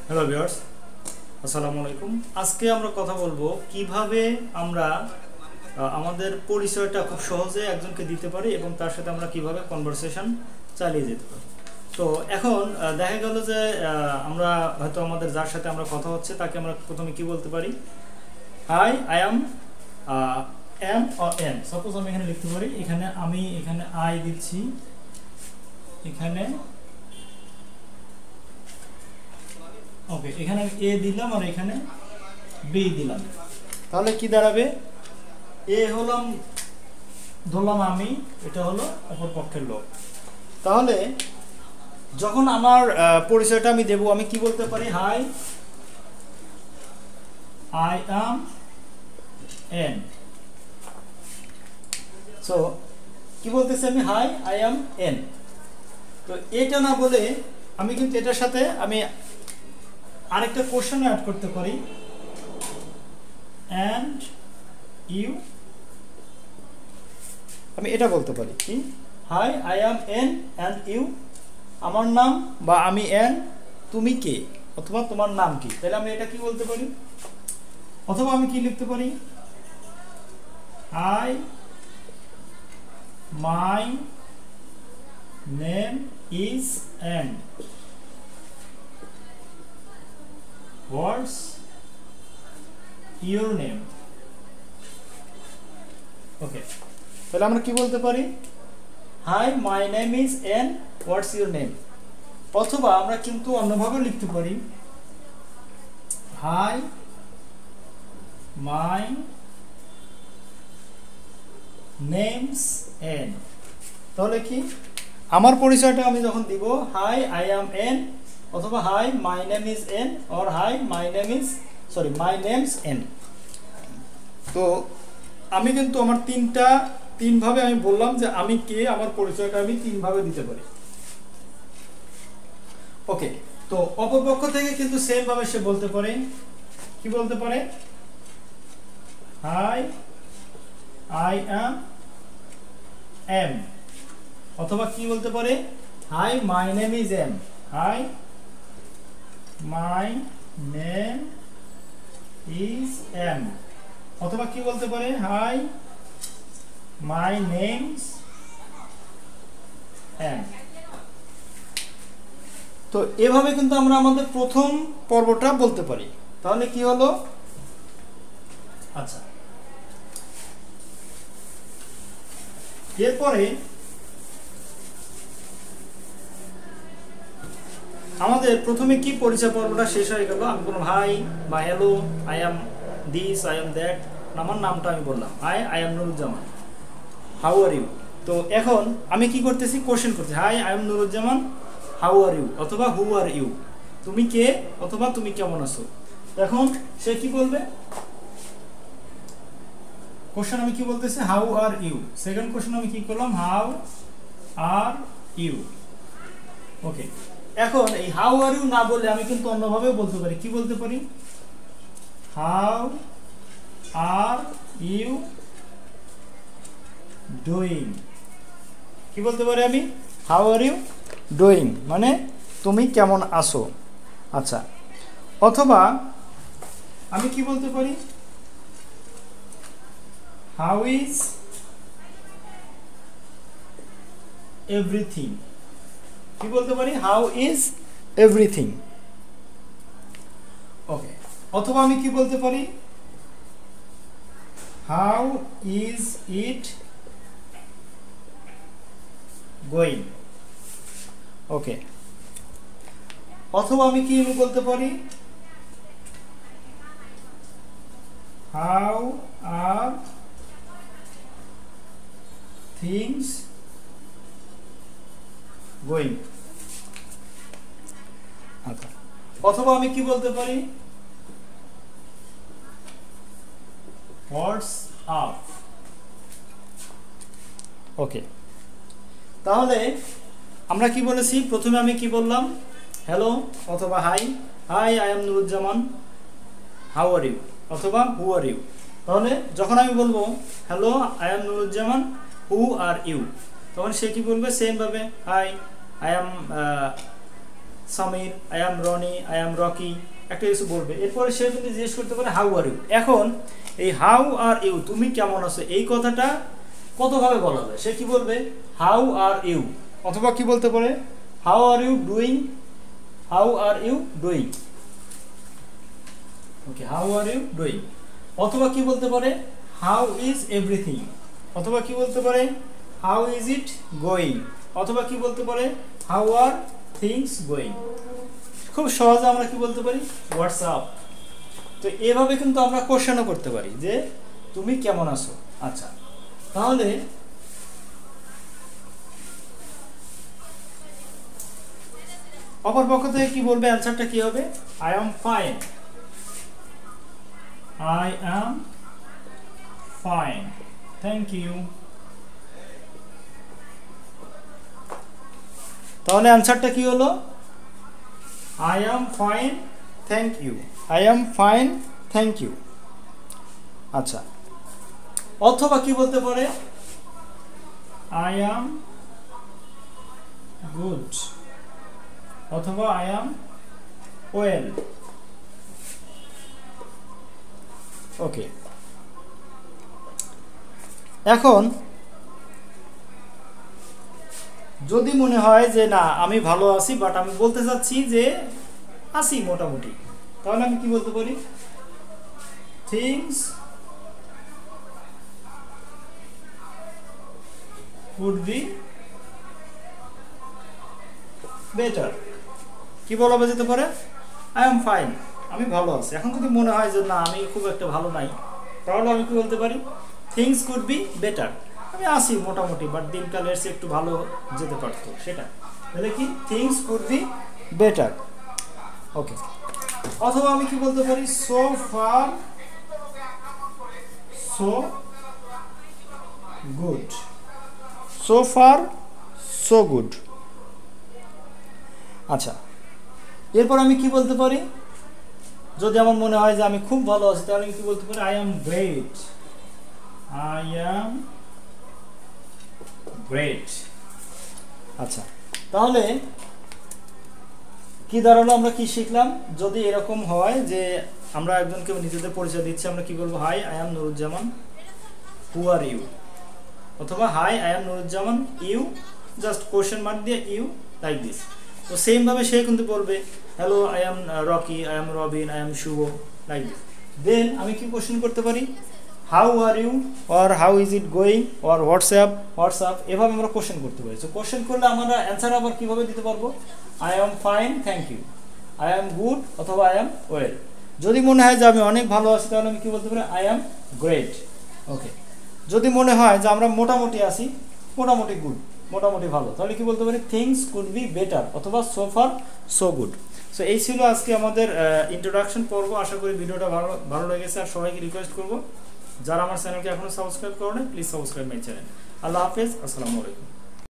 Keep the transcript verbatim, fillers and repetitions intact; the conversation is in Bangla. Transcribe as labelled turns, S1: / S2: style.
S1: হ্যালো ভিউয়ার্স, আসসালামু আলাইকুম। আজকে আমরা কথা বলবো কিভাবে আমরা আমাদের পরিচয়টা খুব সহজে একজনকে দিতে পারি এবং তার সাথে আমরা কিভাবে কনভারসেশন চালিয়ে যেতে পারি। তো এখন দেখা গেল যে আমরা হয়তো আমাদের যার সাথে আমরা কথা হচ্ছে তাকে আমরা প্রথমে কি বলতে পারি, hi I am M or N. Suppose আমি এখানে লিখতে পারি, এখানে আমি এখানে আই দিচ্ছি, এখানে ওকে, এখানে এ দিলাম আর এখানে বি দিলাম। তাহলে কি দাঁড়াবে, এ হলাম ধরলাম আমি, এটা হলো অপর পক্ষের লোক। তাহলে যখন আমার পরিচয়টা আমি দেব, আমি কি বলতে পারি, hi I am N. So কি বলতেছি আমি, হাই আই অ্যাম এন। তো এটা না বলে আমি কিন্তু এটার সাথে আমি আরেকটা কোশ্চেন অ্যাড করতে পারি, অ্যান্ড ইউ। আমি এটা বলতে পারি কি, hi I am N and you. আমার নাম বা আমি এন, তুমি কে অথবা তোমার নাম কি। তাহলে আমি এটা কি বলতে পারি, অথবা আমি কি লিখতে পারি, hi my name is N, What's your name? Okay, তাহলে আমরা কি বলতে পারি, hi my name is N, what's your name. অথবা আমরা কিন্তু অন্যভাবে লিখতে পারি, হাই মাই নেমস এন। তাহলে কি, আমার পরিচয়টা আমি যখন দিব, হাই আই অ্যাম এন, অথবা hi my name is N, or hi my name is sorry my name's N. তো আমি কিন্তু আমার তিনটা তিনভাবে আমি বললাম যে আমি কে, আমার পরিচয়টা আমি তিনভাবে দিতে পারি। ওকে, তো অপরপক্ষ থেকে কিন্তু সেম ভাবে সে বলতে পারে, কি বলতে পারে, হাই আই অ্যাম এম, অথবা কি বলতে পারে, hi my name is M, hi my name is M. অথবা কি বলতে পারে, হাই মাই নেমস এম। তো এভাবে কিন্তু আমরা আমাদের প্রথম পর্বটা বলতে পারি। তাহলে কি হলো, আচ্ছা এরপরে আমাদের প্রথমে কি পরিচয় পর্বটা শেষ হয়ে গেল। আমি বললাম হাই বা hello, I am this, I am that. আমার নামটা আমি বললাম, hi I am Nuruzzaman, how are you. তো এখন আমি কি করতেছি, কোশ্চেন করছি, hi I am Nuruzzaman, how are you, অথবা হু আর ইউ, তুমি কে অথবা তুমি কেমন আছো। এখন সে কি বলবে, কোশ্চেন আমি কি বলতেছি, how are you. Second question আমি কি করলাম, হাউ আর ইউ। ওকে, এখন এই হাউ আর ইউ না বলে আমি কিন্তু অন্যভাবে বলতে পারি, কি বলতে পারি, হাউ আর ইউ ডুইং। কি বলতে পারি আমি, হাউ আর ইউ ডুইং, মানে তুমি কেমন আছো। আচ্ছা, অথবা আমি কি বলতে পারি, হাউ ইজ এভরিথিং। কি বলতে পারি, হাউ ইজ এভরিথিং। ওকে, অথবা আমি কি বলতে পারি, how is it going. Okay, অথবা আমি কি বলতে পারি, হাউ আর থিংস গোয়িং। আচ্ছা, অথবা আমি কি বলতে পারি, হোয়াটস আপ। ওকে, তাহলে আমরা কি বলেছি, প্রথমে আমি কি বললাম, হ্যালো অথবা hi, hi I am Nuruzzaman, how are you, অথবা হু আর ইউ। তাহলে যখন আমি বলবো hello I am Nuruzzaman, who are you, তখন সে কি বলবে, সেম ভাবে, hi I am Samir, I am Roni, I am Rocky, একটা কিছু বলবে। এরপরে সে কিন্তু জিজ্ঞেস করতে পারে হাউ আর ইউ। এখন এই হাউ আর ইউ, তুমি কেমন আছো, এই কথাটা কতভাবে বলা যায়? সে কি বলবে? হাউ আর ইউ, অথবা কি বলতে পারে how are you doing, how are you doing, okay, how are you doing. অথবা কি বলতে পারে হাউ ইজ এভরিথিং, অথবা কি বলতে পারে হাউ ইজ ইট গোয়িং, অথবা কি বলতে পারে হাউ আর থিংস গোয়িং। খুব সহজে আমরা কি বলতে পারি হোয়াটসঅ্যাপ। তো এভাবে কিন্তু আমরা কোশ্চেনও করতে পারি যে তুমি কেমন আছো। আচ্ছা, তাহলে অপর পক্ষ থেকে কি বলবে, অ্যান্সারটা কি হবে? I am fine, I am fine, thank you. তাহলে অ্যান্সারটা কি হলো? I am fine thank you, I am fine thank you. আচ্ছা, অথবা কি বলতে পারে আই এম গুড, অথবা আই এম ওয়েল, ওকে। এখন যদি মনে হয় যে না আমি ভালো আছি, বাট আমি বলতে চাচ্ছি যে আছি মোটামুটি, তাহলে আমি কি বলতে পারি? Things could be better. কি বলা যেতে পারে? আই এম ফাইন, আমি ভালো আছি। এখন যদি মনে হয় যে না আমি খুব একটা ভালো নাই, তাহলে আমি কি বলতে পারি? থিংস কুড বি বেটার, আমি আছি মোটামুটি, বাট দিনকালে এসে একটু ভালো যেতে পারতো, সেটা। তাহলে কি things could be better, okay. অথবা আমি কি বলতে পারি? So far so good, so far so good. আচ্ছা, এরপর আমি কি বলতে পারি? যদি আমার মনে হয় যে আমি খুব ভালো আছি, তাহলে আমি কি বলতে পারি? I am great, I am great. আচ্ছা, তাহলে কি দাঁড়ালো? আমরা কি শিখলাম? যদি এরকম হয় যে আমরা একজনকে নিজেদের পরিচয় দিচ্ছি, আমরা কি বলবো? Hi, I am Nuruzzaman, who are you? অথবা hi, I am Nuruzzaman, you, just question mark দিয়ে ইউ, লাইক দিস। তো সেম ভাবে সে কিন্তু বলবে hello, I am Rocky, I am Robin, I am Shuvo, like this. Then আমি কি কোশ্চেন করতে পারি? How are you, or how is it going, or what's up, what's up, এভাবে আমরা কোশ্চেন করতে পারি। তো কোশ্চেন করলে আমরা অ্যান্সার আবার কিভাবে দিতে পারবো? I am fine thank you, I am good, অথবা আই এম ওয়েল। যদি মনে হয় যে আমি অনেক ভালো আছি, তাহলে আমি কি বলতে পারি? I am great, okay. যদি মনে হয় যে আমরা মোটামুটি আছি, মোটামুটি গুড, মোটামুটি ভালো, তাহলে কি বলতে পারি? থিংস কুড বি বেটার, অথবা so far so good. So এই ছিল আজকে আমাদের ইন্ট্রোডাকশন পর্ব। আশা করি ভিডিওটা ভালো ভালো লেগেছে। আর সবাইকে রিকোয়েস্ট করবো, যারা আমার চ্যানেলকে এখনো সাবস্ক্রাইব করেনি, প্লিজ সাবস্ক্রাইব মাই চ্যানেল। আল্লাহ হাফেজ, আসসালামু আলাইকুম।